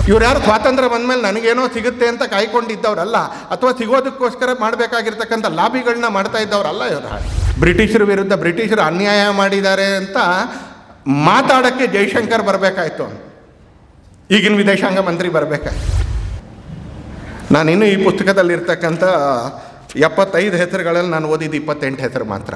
ಇವ್ರು ಯಾರು ಸ್ವಾತಂತ್ರ್ಯ ಬಂದಮೇಲೆ ನನಗೇನೋ ಸಿಗುತ್ತೆ ಅಂತ ಕಾಯ್ಕೊಂಡಿದ್ದವರಲ್ಲ, ಅಥವಾ ಸಿಗೋದಕ್ಕೋಸ್ಕರ ಮಾಡಬೇಕಾಗಿರ್ತಕ್ಕಂಥ ಲಾಬಿಗಳನ್ನ ಮಾಡ್ತಾ ಇದ್ದವರಲ್ಲ ಇವರು. ಬ್ರಿಟಿಷರ ವಿರುದ್ಧ ಬ್ರಿಟಿಷರು ಅನ್ಯಾಯ ಮಾಡಿದ್ದಾರೆ ಅಂತ ಮಾತಾಡೋಕ್ಕೆ ಜೈಶಂಕರ್ ಬರಬೇಕಾಯ್ತು, ಈಗಿನ ವಿದೇಶಾಂಗ ಮಂತ್ರಿ ಬರಬೇಕಾಯ್ತು. ನಾನಿನ್ನೂ ಈ ಪುಸ್ತಕದಲ್ಲಿರ್ತಕ್ಕಂಥ 75 ಹೆಸರುಗಳಲ್ಲಿ ನಾನು ಓದಿದ್ದು 28 ಹೆಸರು ಮಾತ್ರ.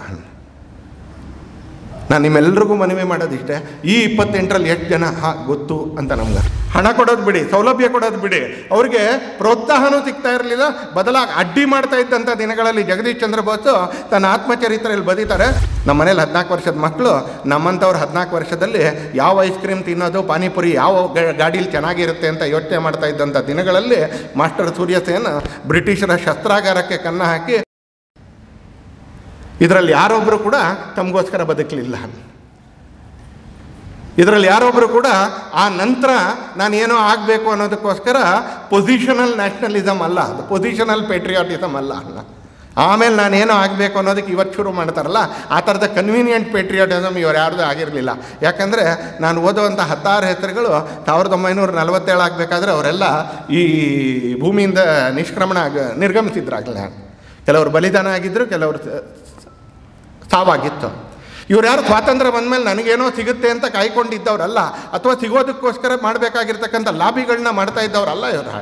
ನಾನು ನಿಮ್ಮೆಲ್ಲರಿಗೂ ಮನವಿ ಮಾಡೋದಿಷ್ಟೇ, ಈ 28ರಲ್ಲಿ ಎಷ್ಟು ಜನ ಗೊತ್ತು ಅಂತ. ನಮ್ಗೆ ಹಣ ಕೊಡೋದು ಬಿಡಿ, ಸೌಲಭ್ಯ ಕೊಡೋದು ಬಿಡಿ, ಅವ್ರಿಗೆ ಪ್ರೋತ್ಸಾಹನೂ ಸಿಗ್ತಾ ಇರಲಿಲ್ಲ. ಬದಲಾಗಿ ಅಡ್ಡಿ ಮಾಡ್ತಾ ಇದ್ದಂಥ ದಿನಗಳಲ್ಲಿ ಜಗದೀಶ್ ಚಂದ್ರ ಬೋಸ್ ತನ್ನ ಆತ್ಮಚರಿತ್ರೆಯಲ್ಲಿ ಬರೀತಾರೆ, ನಮ್ಮ ಮನೇಲಿ 14 ವರ್ಷದ ಮಕ್ಕಳು, ನಮ್ಮಂಥವ್ರು 14 ವರ್ಷದಲ್ಲಿ ಯಾವ ಐಸ್ ಕ್ರೀಮ್ ತಿನ್ನೋದು, ಪಾನಿಪುರಿ ಯಾವ ಗಾಡೀಲಿ ಚೆನ್ನಾಗಿರುತ್ತೆ ಅಂತ ಯೋಚನೆ ಮಾಡ್ತಾ ಇದ್ದಂಥ ದಿನಗಳಲ್ಲಿ ಮಾಸ್ಟರ್ ಸೂರ್ಯಸೇನ್ ಬ್ರಿಟಿಷರ ಶಸ್ತ್ರಾಗಾರಕ್ಕೆ ಕನ್ನ ಹಾಕಿ ಇದರಲ್ಲಿ ಯಾರೊಬ್ಬರು ಕೂಡ ತಮಗೋಸ್ಕರ ಬದುಕಲಿಲ್ಲ. ಇದರಲ್ಲಿ ಯಾರೊಬ್ಬರು ಕೂಡ ಆ ನಂತರ ನಾನೇನೋ ಆಗಬೇಕು ಅನ್ನೋದಕ್ಕೋಸ್ಕರ ಪೊಸಿಷನಲ್ ನ್ಯಾಷನಲಿಸಮ್ ಅಲ್ಲ, ಅದು ಪೊಸಿಷನಲ್ ಪೇಟ್ರಿಯಾಟಿಸಮ್ ಅಲ್ಲ. ಆಮೇಲೆ ನಾನೇನೋ ಆಗಬೇಕು ಅನ್ನೋದಕ್ಕೆ ಇವತ್ತು ಶುರು ಮಾಡ್ತಾರಲ್ಲ, ಆ ಥರದ ಕನ್ವೀನಿಯೆಂಟ್ ಪೇಟ್ರಿಯಾಟಿಸಮ್ ಇವರು ಯಾರ್ದು ಆಗಿರಲಿಲ್ಲ. ಯಾಕಂದರೆ ನಾನು ಓದುವಂಥ 16 ಹೆಸರುಗಳು 1947 ಆಗಬೇಕಾದ್ರೆ ಅವರೆಲ್ಲ ಈ ಭೂಮಿಯಿಂದ ನಿರ್ಗಮಿಸಿದ್ರಾಗಲ್ಲ. ಕೆಲವರು ಬಲಿದಾನ ಆಗಿದ್ದರು, ಕೆಲವರು ಸಾವಾಗಿತ್ತು. ಇವ್ರು ಯಾರು ಸ್ವಾತಂತ್ರ್ಯ ಬಂದಮೇಲೆ ನನಗೇನೋ ಸಿಗುತ್ತೆ ಅಂತ ಕಾಯ್ಕೊಂಡಿದ್ದವರಲ್ಲ, ಅಥವಾ ಸಿಗೋದಕ್ಕೋಸ್ಕರ ಮಾಡಬೇಕಾಗಿರ್ತಕ್ಕಂಥ ಲಾಬಿಗಳನ್ನ ಮಾಡ್ತಾ ಇದ್ದವರಲ್ಲ ಇವರು.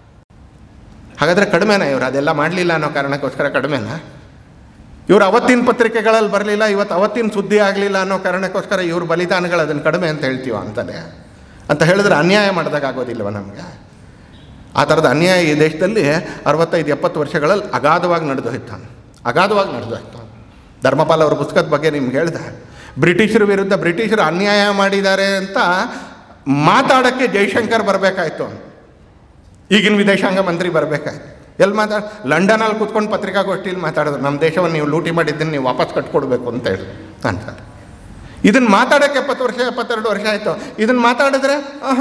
ಹಾಗಾದರೆ ಕಡಿಮೆನಾ ಇವರು? ಅದೆಲ್ಲ ಮಾಡಲಿಲ್ಲ ಅನ್ನೋ ಕಾರಣಕ್ಕೋಸ್ಕರ ಕಡಿಮೆನಾ? ಇವರು ಅವತ್ತಿನ ಪತ್ರಿಕೆಗಳಲ್ಲಿ ಬರಲಿಲ್ಲ, ಇವತ್ತು ಅವತ್ತಿನ ಸುದ್ದಿ ಆಗಲಿಲ್ಲ ಅನ್ನೋ ಕಾರಣಕ್ಕೋಸ್ಕರ ಇವ್ರ ಬಲಿದಾನಗಳು ಅದನ್ನು ಕಡಿಮೆ ಅಂತ ಹೇಳ್ತೀವ ಅಂತಲೇ ಅಂತ ಹೇಳಿದ್ರೆ ಅನ್ಯಾಯ ಮಾಡಿದಾಗೋದಿಲ್ವ ನಮಗೆ? ಆ ಥರದ ಅನ್ಯಾಯ ಈ ದೇಶದಲ್ಲಿ 65-70 ವರ್ಷಗಳಲ್ಲಿ ಅಗಾಧವಾಗಿ ನಡೆದೋಯ್ತು. ಧರ್ಮಪಾಲ್ ಅವ್ರ ಪುಸ್ತಕದ ಬಗ್ಗೆ ನಿಮ್ಗೆ ಹೇಳಿದೆ, ಬ್ರಿಟಿಷರ ವಿರುದ್ಧ ಬ್ರಿಟಿಷರು ಅನ್ಯಾಯ ಮಾಡಿದ್ದಾರೆ ಅಂತ ಮಾತಾಡೋಕ್ಕೆ ಜೈಶಂಕರ್ ಬರಬೇಕಾಯ್ತು, ಈಗಿನ ವಿದೇಶಾಂಗ ಮಂತ್ರಿ ಬರಬೇಕಾಯ್ತು. ಎಲ್ಲಿ ಲಂಡನಲ್ಲಿ ಕೂತ್ಕೊಂಡು ಪತ್ರಿಕಾಗೋಷ್ಠಿಯಲ್ಲಿ ಮಾತಾಡಿದ್ರು, ನಮ್ಮ ದೇಶವನ್ನು ನೀವು ಲೂಟಿ ಮಾಡಿದ್ದನ್ನು ನೀವು ವಾಪಸ್ ಕಟ್ಕೊಡ್ಬೇಕು ಅಂತ ಹೇಳಿ ಅಂತಾರೆ. ಇದನ್ನು ಮಾತಾಡೋಕ್ಕೆ 70 ವರ್ಷ 72 ವರ್ಷ ಆಯಿತು. ಇದನ್ನು ಮಾತಾಡಿದ್ರೆ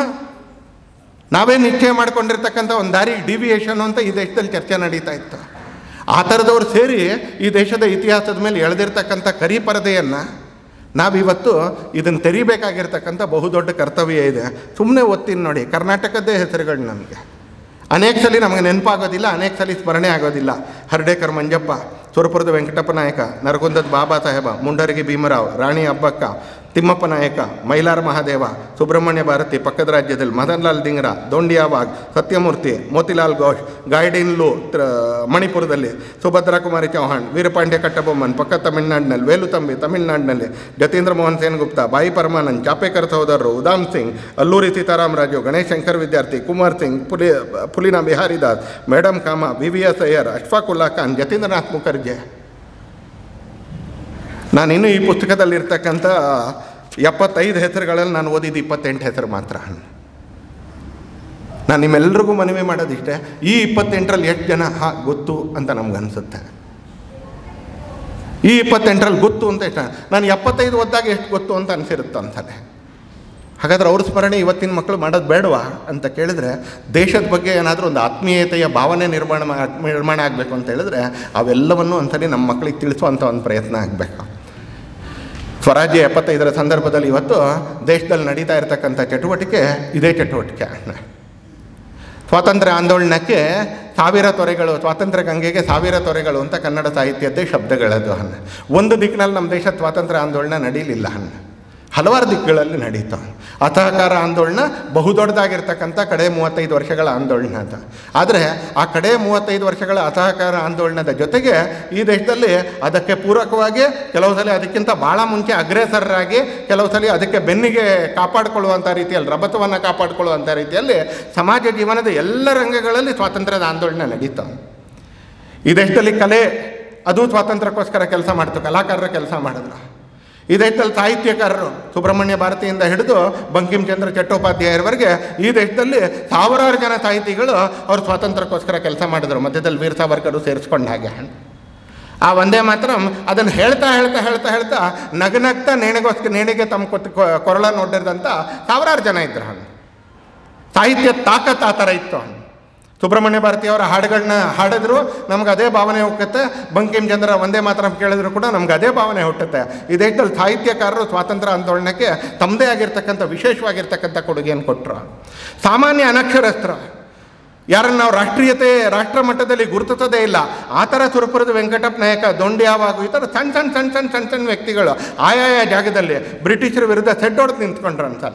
ನಾವೇ ನಿಶ್ಚಯ ಮಾಡ್ಕೊಂಡಿರ್ತಕ್ಕಂಥ ಒಂದು ದಾರಿ ಡಿವಿಯೇಷನ್ ಅಂತ ಈ ದೇಶದಲ್ಲಿ ಚರ್ಚೆ ನಡೀತಾ ಇತ್ತು. ಆ ಥರದವ್ರು ಸೇರಿ ಈ ದೇಶದ ಇತಿಹಾಸದ ಮೇಲೆ ಎಳೆದಿರ್ತಕ್ಕಂಥ ಕರಿ ಪರದೆಯನ್ನು ನಾವಿವತ್ತು ಇದನ್ನು ತೆರಿಬೇಕಾಗಿರ್ತಕ್ಕಂಥ ಬಹುದೊಡ್ಡ ಕರ್ತವ್ಯ ಇದೆ. ಸುಮ್ಮನೆ ಓದ್ತೀನಿ ನೋಡಿ, ಕರ್ನಾಟಕದ್ದೇ ಹೆಸರುಗಳು ನಮಗೆ ಅನೇಕ ಸಲ ನಮಗೆ ನೆನಪಾಗೋದಿಲ್ಲ, ಅನೇಕ ಸಲ ಸ್ಮರಣೆ ಆಗೋದಿಲ್ಲ. ಹರ್ಡೇಕರ್ ಮಂಜಪ್ಪ, ಸುರಪುರದ ವೆಂಕಟಪ್ಪ ನಾಯಕ, ನರಗುಂದದ ಬಾಬಾ ಸಾಹೇಬ, ಮುಂಡರಗಿ ಭೀಮರಾವ್, ರಾಣಿ ಅಬ್ಬಕ್ಕ, ತಿಮ್ಮಪ್ಪ ನಾಯಕ, ಮೈಲಾರ ಮಹಾದೇವ, ಸುಬ್ರಹ್ಮಣ್ಯ ಭಾರತಿ ಪಕ್ಕದ ರಾಜ್ಯದಲ್ಲಿ, ಮದನ್ ಲಾಲ್ ದಿಂಗ್ರಾ, ದೋಂಡಿಯಾಬಾಗ್, ಸತ್ಯಮೂರ್ತಿ, ಮೋತಿಲಾಲ್ ಘೋಷ್, ಗಾಯ್ಡಿನ್ ಲೂ ಮಣಿಪುರದಲ್ಲಿ, ಸುಭದ್ರಾ ಕುಮಾರಿ ಚೌಹಾಣ್, ವೀರಪಾಂಡ್ಯ ಕಟ್ಟಬೊಮ್ಮನ್ ಪಕ್ಕ ತಮಿಳ್ನಾಡಿನಲ್ಲಿ, ವೇಲುತಂಬಿ ತಮಿಳ್ನಾಡಿನಲ್ಲಿ, ಜತೇಂದ್ರ ಮೋಹನ್ ಸೇನ್ ಗುಪ್ತಾ, ಬಾಯಿ ಪರಮಾನಂದ್, ಚಾಪೇಕರ್ ಸಹೋದರರು, ಉದಾಮ್ ಸಿಂಗ್, ಅಲ್ಲೂರಿ ಸೀತಾರಾಮ್ ರಾಜು, ಗಣೇಶ್ ಶಂಕರ್ ವಿದ್ಯಾರ್ಥಿ, ಕುಮಾರ್ ಸಿಂಗ್, ಪುಲಿನ ಬಿಹಾರಿದಾಸ್, ಮೇಡಮ್ ಕಾಮ, VVS ಅಯ್ಯರ್, ಅಶ್ಫಾಕುಲ್ಲಾ ಖಾನ್, ಜತೀಂದ್ರನಾಥ್ ಮುಖರ್ಜಿ. ನಾನಿನ್ನೂ ಈ ಪುಸ್ತಕದಲ್ಲಿರ್ತಕ್ಕಂಥ 75 ಹೆಸರುಗಳಲ್ಲಿ ನಾನು ಓದಿದ್ದು 28 ಹೆಸರು ಮಾತ್ರ. ನಾನು ನಿಮ್ಮೆಲ್ಲರಿಗೂ ಮನವಿ ಮಾಡೋದಿಷ್ಟೇ, ಈ 28ರಲ್ಲಿ ಎಷ್ಟು ಜನ ಗೊತ್ತು ಅಂತ ನಮ್ಗನ್ಸುತ್ತೆ. ಈ 28ರಲ್ಲಿ ಗೊತ್ತು ಅಂತ ಎಷ್ಟು, ನಾನು 75 ಓದಿದಾಗ ಎಷ್ಟು ಗೊತ್ತು ಅಂತ ಅನಿಸಿರುತ್ತೆ ಅಂತಾನೆ. ಹಾಗಾದ್ರೆ ಅವ್ರ ಸ್ಮರಣೆ ಇವತ್ತಿನ ಮಕ್ಕಳು ಮಾಡೋದು ಬೇಡವಾ ಅಂತ ಕೇಳಿದ್ರೆ, ದೇಶದ ಬಗ್ಗೆ ಏನಾದರೂ ಒಂದು ಆತ್ಮೀಯತೆಯ ಭಾವನೆ ನಿರ್ಮಾಣ ಆಗಬೇಕು ಅಂತ ಹೇಳಿದ್ರೆ ಅವೆಲ್ಲವನ್ನೂ ಒಂದ್ಸರಿ ನಮ್ಮ ಮಕ್ಕಳಿಗೆ ತಿಳಿಸುವಂಥ ಒಂದು ಪ್ರಯತ್ನ ಆಗಬೇಕು. ಸ್ವರಾಜ್ಯ 75ರ ಸಂದರ್ಭದಲ್ಲಿ ಇವತ್ತು ದೇಶದಲ್ಲಿ ನಡೀತಾ ಇರತಕ್ಕಂಥ ಚಟುವಟಿಕೆ ಇದೇ ಚಟುವಟಿಕೆ. ಸ್ವಾತಂತ್ರ್ಯ ಆಂದೋಲನಕ್ಕೆ 1000 ತೊರೆಗಳು, ಸ್ವಾತಂತ್ರ್ಯ ಗಂಗೆಗೆ 1000 ತೊರೆಗಳು ಅಂತ ಕನ್ನಡ ಸಾಹಿತ್ಯದ್ದೇ ಶಬ್ದಗಳದು. ಒಂದು ದಿಕ್ಕಿನಲ್ಲಿ ನಮ್ಮ ದೇಶದ ಸ್ವಾತಂತ್ರ್ಯ ಆಂದೋಲನ ನಡೀಲಿಲ್ಲ, ಹಲವಾರು ದಿಕ್ಕುಗಳಲ್ಲಿ ನಡೀತು. ಅಸಹಕಾರ ಆಂದೋಲನ ಬಹುದೊಡ್ಡದಾಗಿರ್ತಕ್ಕಂಥ ಕಡೆ 35 ವರ್ಷಗಳ ಆಂದೋಲನ ಅಂತ. ಆದರೆ ಆ ಕಡೆ 35 ವರ್ಷಗಳ ಅಸಹಕಾರ ಆಂದೋಲನದ ಜೊತೆಗೆ ಈ ದೇಶದಲ್ಲಿ ಅದಕ್ಕೆ ಪೂರಕವಾಗಿ ಕೆಲವು ಸಲ ಅದಕ್ಕಿಂತ ಭಾಳ ಮುಂಚೆ ಅಗ್ರೇಸರರಾಗಿ, ಕೆಲವು ಸಲ ಅದಕ್ಕೆ ಬೆನ್ನಿಗೆ ಕಾಪಾಡಿಕೊಳ್ಳುವಂಥ ರೀತಿಯಲ್ಲಿ, ರಭಸವನ್ನು ಕಾಪಾಡಿಕೊಳ್ಳುವಂಥ ರೀತಿಯಲ್ಲಿ ಸಮಾಜ ಜೀವನದ ಎಲ್ಲ ರಂಗಗಳಲ್ಲಿ ಸ್ವಾತಂತ್ರ್ಯದ ಆಂದೋಲನ ನಡೀತು. ಈ ದೇಶದಲ್ಲಿ ಕಲೆ ಅದು ಸ್ವಾತಂತ್ರ್ಯಕ್ಕೋಸ್ಕರ ಕೆಲಸ ಮಾಡ್ತು, ಕಲಾಕಾರರ ಕೆಲಸ ಮಾಡಿದ್ರು. ಈ ದೇಶದಲ್ಲಿ ಸಾಹಿತ್ಯಕಾರರು ಸುಬ್ರಹ್ಮಣ್ಯ ಭಾರತಿಯಿಂದ ಹಿಡಿದು ಬಂಕಿಂ ಚಂದ್ರ ಚಟ್ಟೋಪಾಧ್ಯಾಯರವರೆಗೆ ಈ ದೇಶದಲ್ಲಿ ಸಾವಿರಾರು ಜನ ಸಾಹಿತಿಗಳು ಅವರು ಸ್ವಾತಂತ್ರ್ಯಕ್ಕೋಸ್ಕರ ಕೆಲಸ ಮಾಡಿದ್ರು, ಮಧ್ಯದಲ್ಲಿ ವೀರ ಸಾವರ್ಕರು ಸೇರಿಸ್ಕೊಂಡ ಹಾಗೆ. ಆ ಒಂದೇ ಮಾತ್ರ ಅದನ್ನು ಹೇಳ್ತಾ ನಗನಗ್ತಾ ನೇಣಿಗೆ ತಮ್ಮ ಕೊರಳ ನೋಡಿದಂಥ ಸಾವಿರಾರು ಜನ ಇದ್ರು. ಸಾಹಿತ್ಯ ತಾಕತ್ ಆ ಥರ ಇತ್ತು. ಸುಬ್ರಹ್ಮಣ್ಯ ಭಾರತಿಯವರ ಹಾಡುಗಳನ್ನ ಹಾಡಿದ್ರು ನಮ್ಗೆ ಅದೇ ಭಾವನೆ ಹುಟ್ಟುತ್ತೆ. ಬಂಕಿಮ್ ಚಂದ್ರ ವಂದೇ ಮಾತರಂ ಕೇಳಿದ್ರು ಕೂಡ ನಮ್ಗೆ ಅದೇ ಭಾವನೆ ಹುಟ್ಟುತ್ತೆ. ಈ ದೇಶದಲ್ಲಿ ಸಾಹಿತ್ಯಕಾರರು ಸ್ವಾತಂತ್ರ್ಯ ಆಂದೋಲನಕ್ಕೆ ತಮ್ಮದೇ ಆಗಿರ್ತಕ್ಕಂಥ ವಿಶೇಷವಾಗಿರ್ತಕ್ಕಂಥ ಕೊಡುಗೆಯನ್ನು ಕೊಟ್ಟರು. ಸಾಮಾನ್ಯ ಅನಕ್ಷರಸ್ಥರು ಯಾರನ್ನು ನಾವು ರಾಷ್ಟ್ರ ಮಟ್ಟದಲ್ಲಿ ಗುರುತಿಸೋದೇ ಇಲ್ಲ, ಆ ಥರ ಸುರಪುರದ ವೆಂಕಟಪ್ಪ ನಾಯಕ, ದೊಂಡ್ಯಾವಾಗು, ಈ ಥರ ಸಣ್ಣ ವ್ಯಕ್ತಿಗಳು ಆಯಾಯ ಜಾಗದಲ್ಲಿ ಬ್ರಿಟಿಷರ ವಿರುದ್ಧ ಸೆಡ್ಡೊಡೆದು ನಿಂತ್ಕೊಂಡ್ರು ಅನ್ಸಲ್ಲ.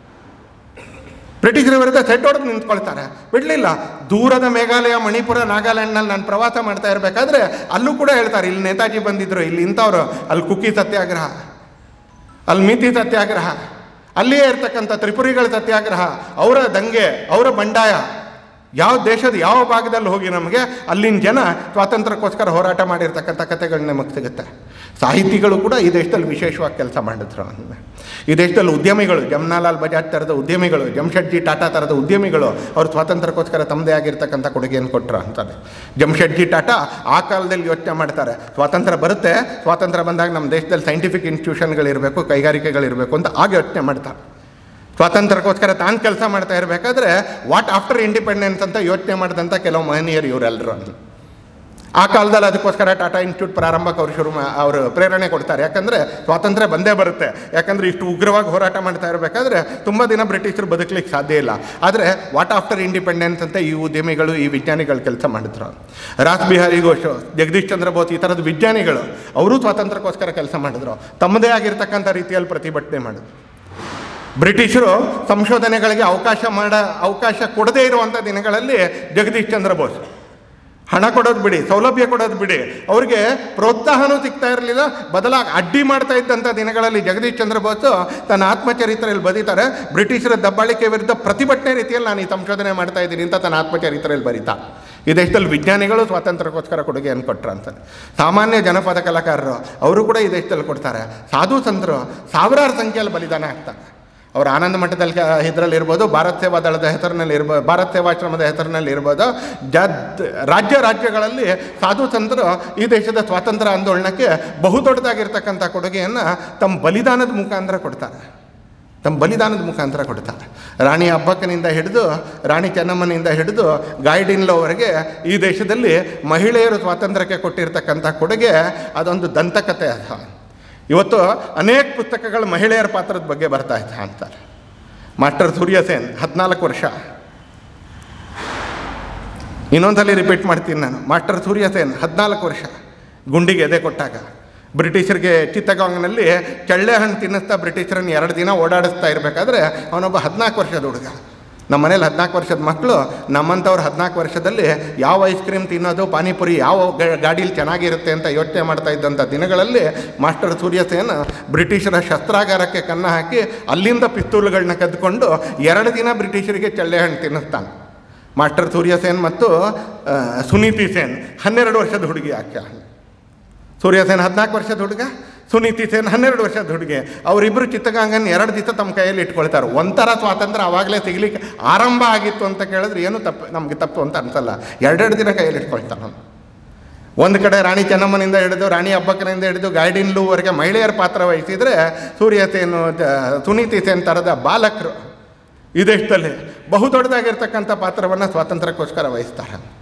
ಬ್ರಿಟಿಷರ ವಿರುದ್ಧ ಸೆಡ್ಡೊಡೆದು ನಿಂತ್ಕೊಳ್ತಾರೆ, ಬಿಡಲಿಲ್ಲ. ದೂರದ ಮೇಘಾಲಯ, ಮಣಿಪುರ, ನಾಗಾಲ್ಯಾಂಡ್ನಲ್ಲಿ ನಾನು ಪ್ರವಾಸ ಮಾಡ್ತಾ ಇರಬೇಕಾದ್ರೆ ಅಲ್ಲೂ ಕೂಡ ಹೇಳ್ತಾರೆ, ಇಲ್ಲಿ ನೇತಾಜಿ ಬಂದಿದ್ದರು, ಇಲ್ಲಿ ಇಂಥವ್ರು, ಅಲ್ಲಿ ಕುಕ್ಕಿ ಸತ್ಯಾಗ್ರಹ, ಅಲ್ಲಿ ಮಿತಿ ಸತ್ಯಾಗ್ರಹ, ಅಲ್ಲಿಯೇ ಇರ್ತಕ್ಕಂಥ ತ್ರಿಪುರಿಗಳ ಸತ್ಯಾಗ್ರಹ, ಅವರ ದಂಗೆ, ಅವರ ಬಂಡಾಯ, ಯಾವ ದೇಶದ ಯಾವ ಭಾಗದಲ್ಲಿ ಹೋಗಿ ನಮಗೆ ಅಲ್ಲಿನ ಜನ ಸ್ವಾತಂತ್ರ್ಯಕ್ಕೋಸ್ಕರ ಹೋರಾಟ ಮಾಡಿರ್ತಕ್ಕಂಥ ಕಥೆಗಳು ನಮಗೆ ಸಿಗುತ್ತೆ. ಸಾಹಿತಿಗಳು ಕೂಡ ಈ ದೇಶದಲ್ಲಿ ವಿಶೇಷವಾಗಿ ಕೆಲಸ ಮಾಡಿದ್ರು. ಈ ದೇಶದಲ್ಲಿ ಉದ್ಯಮಿಗಳು, ಜಮ್ನಾಲಾಲ್ ಬಜಾಜ್ ಥರದ ಉದ್ಯಮಿಗಳು, ಜಮ್ಶೆಡ್ಜಿ ಟಾಟಾ ಥರದ ಉದ್ಯಮಿಗಳು ಅವರು ಸ್ವಾತಂತ್ರ್ಯಕ್ಕೋಸ್ಕರ ತಮ್ಮದೇ ಆಗಿರ್ತಕ್ಕಂಥ ಕೊಡುಗೆಯನ್ನು ಕೊಟ್ಟರು ಅಂತಾರೆ. ಜಮ್ಶೆಡ್ಜಿ ಟಾಟಾ ಆ ಕಾಲದಲ್ಲಿ ಯೋಚನೆ ಮಾಡ್ತಾರೆ, ಸ್ವಾತಂತ್ರ್ಯ ಬರುತ್ತೆ, ಸ್ವಾತಂತ್ರ್ಯ ಬಂದಾಗ ನಮ್ಮ ದೇಶದಲ್ಲಿ ಸೈಂಟಿಫಿಕ್ ಇನ್ಸ್ಟಿಟ್ಯೂಷನ್ಗಳಿರಬೇಕು, ಕೈಗಾರಿಕೆಗಳಿರಬೇಕು ಅಂತ ಆಗ ಯೋಚನೆ ಮಾಡ್ತಾರೆ. ಸ್ವಾತಂತ್ರ್ಯಕ್ಕೋಸ್ಕರ ತಾನು ಕೆಲಸ ಮಾಡ್ತಾ ಇರಬೇಕಾದ್ರೆ ವಾಟ್ ಆಫ್ಟರ್ ಇಂಡಿಪೆಂಡೆನ್ಸ್ ಅಂತ ಯೋಚನೆ ಮಾಡಿದಂಥ ಕೆಲವು ಮಹನೀಯರು ಇವರೆಲ್ಲರೂ. ಆ ಕಾಲದಲ್ಲಿ ಅದಕ್ಕೋಸ್ಕರ ಟಾಟಾ ಇನ್ಸ್ಟಿಟ್ಯೂಟ್ ಪ್ರಾರಂಭಕ್ಕೆ ಅವರು ಪ್ರೇರಣೆ ಕೊಡ್ತಾರೆ. ಯಾಕಂದರೆ ಸ್ವಾತಂತ್ರ್ಯ ಬಂದೇ ಬರುತ್ತೆ, ಯಾಕಂದರೆ ಇಷ್ಟು ಉಗ್ರವಾಗಿ ಹೋರಾಟ ಮಾಡ್ತಾ ಇರಬೇಕಾದ್ರೆ ತುಂಬ ದಿನ ಬ್ರಿಟಿಷರು ಬದುಕಲಿಕ್ಕೆ ಸಾಧ್ಯ ಇಲ್ಲ. ಆದರೆ ವಾಟ್ ಆಫ್ಟರ್ ಇಂಡಿಪೆಂಡೆನ್ಸ್ ಅಂತ ಈ ಉದ್ಯಮಿಗಳು, ಈ ವಿಜ್ಞಾನಿಗಳು ಕೆಲಸ ಮಾಡಿದ್ರು. ರಾಸ್ ಬಿಹಾರಿ ಘೋಷ್, ಜಗದೀಶ್ ಚಂದ್ರ ಬೋಸ್, ಈ ಥರದ ವಿಜ್ಞಾನಿಗಳು ಅವರು ಸ್ವಾತಂತ್ರ್ಯಕ್ಕೋಸ್ಕರ ಕೆಲಸ ಮಾಡಿದ್ರು, ತಮ್ಮದೇ ಆಗಿರ್ತಕ್ಕಂಥ ರೀತಿಯಲ್ಲಿ ಪ್ರತಿಭಟನೆ ಮಾಡಿದ್ರು. ಬ್ರಿಟಿಷರು ಸಂಶೋಧನೆಗಳಿಗೆ ಅವಕಾಶ ಕೊಡದೇ ಇರುವಂಥ ದಿನಗಳಲ್ಲಿ ಜಗದೀಶ್ ಚಂದ್ರ ಬೋಸ್ ಹಣ ಕೊಡೋದು ಬಿಡಿ, ಸೌಲಭ್ಯ ಕೊಡೋದು ಬಿಡಿ, ಅವ್ರಿಗೆ ಪ್ರೋತ್ಸಾಹನೂ ಸಿಗ್ತಾ ಇರಲಿಲ್ಲ, ಬದಲಾಗಿ ಅಡ್ಡಿ ಮಾಡ್ತಾ ಇದ್ದಂಥ ದಿನಗಳಲ್ಲಿ ಜಗದೀಶ್ ಚಂದ್ರ ಬೋಸ್ ತನ್ನ ಆತ್ಮಚರಿತ್ರೆಯಲ್ಲಿ ಬರೀತಾರೆ, ಬ್ರಿಟಿಷರ ದಬ್ಬಾಳಿಕೆ ವಿರುದ್ಧ ಪ್ರತಿಭಟನೆ ರೀತಿಯಲ್ಲಿ ನಾನು ಈ ಸಂಶೋಧನೆ ಮಾಡ್ತಾ ಇದ್ದೀನಿ ಅಂತ ತನ್ನ ಆತ್ಮಚರಿತ್ರೆಯಲ್ಲಿ ಬರೀತಾ. ಈ ದೇಶದಲ್ಲಿ ವಿಜ್ಞಾನಿಗಳು ಸ್ವಾತಂತ್ರ್ಯಕ್ಕೋಸ್ಕರ ಕೊಡುಗೆಯನ್ನು ಕೊಟ್ಟರು ಅಂತಾರೆ. ಸಾಮಾನ್ಯ ಜನಪದ ಕಲಾಕಾರರು ಅವರು ಕೂಡ ಈ ದೇಶದಲ್ಲಿ ಕೊಡ್ತಾರೆ. ಸಾಧು ಸಂತರು ಸಾವಿರಾರು ಸಂಖ್ಯೆಯಲ್ಲಿ ಬಲಿದಾನ ಆಗ್ತಾರೆ. ಅವರು ಆನಂದ ಮಠದಲ್ಲಿ ಇದರಲ್ಲಿರ್ಬೋದು, ಭಾರತ ಸೇವಾ ದಳದ ಹೆಸರಿನಲ್ಲಿ ಇರ್ಬೋದು, ಭಾರತ ಸೇವಾಶ್ರಮದ ಹೆಸರಿನಲ್ಲಿ ಇರ್ಬೋದು, ರಾಜ್ಯಗಳಲ್ಲಿ ಸಾಧು ಸಂತರು ಈ ದೇಶದ ಸ್ವಾತಂತ್ರ್ಯ ಆಂದೋಲನಕ್ಕೆ ಬಹುದೊಡ್ಡದಾಗಿರ್ತಕ್ಕಂಥ ಕೊಡುಗೆಯನ್ನು ತಮ್ಮ ಬಲಿದಾನದ ಮುಖಾಂತರ ಕೊಡ್ತಾರೆ. ರಾಣಿ ಅಬ್ಬಕ್ಕನಿಂದ ಹಿಡಿದು ರಾಣಿ ಚೆನ್ನಮ್ಮನಿಂದ ಹಿಡಿದು ಗಾಯ್ಡಿನ್ಲೋವರೆಗೆ ಈ ದೇಶದಲ್ಲಿ ಮಹಿಳೆಯರು ಸ್ವಾತಂತ್ರ್ಯಕ್ಕೆ ಕೊಟ್ಟಿರ್ತಕ್ಕಂಥ ಕೊಡುಗೆ ಅದೊಂದು ದಂತಕಥೆ. ಇವತ್ತು ಅನೇಕ ಪುಸ್ತಕಗಳು ಮಹಿಳೆಯರ ಪಾತ್ರದ ಬಗ್ಗೆ ಬರ್ತಾ ಇದ್ದ ಅಂತಾರೆ. ಮಾಸ್ಟರ್ ಸೂರ್ಯಸೇನ್ 14 ವರ್ಷ, ಇನ್ನೊಂದ್ಸಲಿ ರಿಪೀಟ್ ಮಾಡ್ತೀನಿ ನಾನು, ಮಾಸ್ಟರ್ ಸೂರ್ಯಸೇನ್ 14 ವರ್ಷ ಗುಂಡಿಗೆ ಎದೆ ಕೊಟ್ಟಾಗ ಬ್ರಿಟಿಷರಿಗೆ ಚಿತ್ತಗಾಂಗ್ನಲ್ಲಿ ಚಳ್ಳೆ ಹಣ್ಣು ತಿನ್ನಿಸ್ತಾ ಬ್ರಿಟಿಷರನ್ನು 2 ದಿನ ಓಡಾಡಿಸ್ತಾ ಇರಬೇಕಾದ್ರೆ ಅವನೊಬ್ಬ 14 ವರ್ಷದ ಹುಡುಗ. ನಮ್ಮ ಮನೇಲಿ 14 ವರ್ಷದ ಮಕ್ಕಳು, ನಮ್ಮಂಥವ್ರು 14 ವರ್ಷದಲ್ಲಿ ಯಾವ ಐಸ್ ಕ್ರೀಮ್ ತಿನ್ನೋದು, ಪಾನಿಪುರಿ ಯಾವ ಗಾಡೀಲಿ ಚೆನ್ನಾಗಿರುತ್ತೆ ಅಂತ ಯೋಚನೆ ಮಾಡ್ತಾ ಇದ್ದಂಥ ದಿನಗಳಲ್ಲಿ ಮಾಸ್ಟರ್ ಸೂರ್ಯಸೇನ್ ಬ್ರಿಟಿಷರ ಶಸ್ತ್ರಾಗಾರಕ್ಕೆ ಕನ್ನ ಹಾಕಿ ಅಲ್ಲಿಂದ ಪಿಸ್ತೂಲ್ಗಳನ್ನ ಕದ್ದುಕೊಂಡು 2 ದಿನ ಬ್ರಿಟಿಷರಿಗೆ ಚಳ್ಳೆ ಹಣ್ಣು ತಿನ್ನಿಸ್ತಾನೆ. ಮಾಸ್ಟರ್ ಸೂರ್ಯಸೇನ್ ಮತ್ತು ಸುನೀತಿ ಸೇನ್ 12 ವರ್ಷದ ಹುಡುಗಿ ಆಕೆ. ಸೂರ್ಯಸೇನ್ 14 ವರ್ಷದ ಹುಡುಗ, ಸುನೀತಿ ಸೇನ್ 12 ವರ್ಷದ ಹುಡುಗಿ. ಅವರಿಬ್ಬರು ಚಿತ್ತಗಾಂಗನ್ 2 ದಿವಸ ತಮ್ಮ ಕೈಯಲ್ಲಿ ಇಟ್ಕೊಳ್ತಾರೆ. ಒಂಥರ ಸ್ವಾತಂತ್ರ್ಯ ಆವಾಗಲೇ ಸಿಗಲಿಕ್ಕೆ ಆರಂಭ ಆಗಿತ್ತು ಅಂತ ಕೇಳಿದ್ರೆ ಏನು ನಮಗೆ ತಪ್ಪು ಅಂತ ಅನ್ಸಲ್ಲ. 2 ದಿನ ಕೈಯಲ್ಲಿ ಇಟ್ಕೊಳ್ತಾರೆ. ಒಂದು ಕಡೆ ರಾಣಿ ಚೆನ್ನಮ್ಮನಿಂದ ಹಿಡಿದು ರಾಣಿ ಅಬ್ಬಕ್ಕನಿಂದ ಹಿಡಿದು ಗಾಯ್ಡಿನ್ಲೂವರೆಗೆ ಮಹಿಳೆಯರ ಪಾತ್ರ ವಹಿಸಿದರೆ, ಸೂರ್ಯಸೇನು, ಸುನೀತಿ ಸೇನ್ ಥರದ ಬಾಲಕರು ಈ ದೇಶದಲ್ಲಿ ಬಹುದೊಡ್ಡದಾಗಿರ್ತಕ್ಕಂಥ ಪಾತ್ರವನ್ನು ಸ್ವಾತಂತ್ರ್ಯಕ್ಕೋಸ್ಕರ ವಹಿಸ್ತಾರೆ.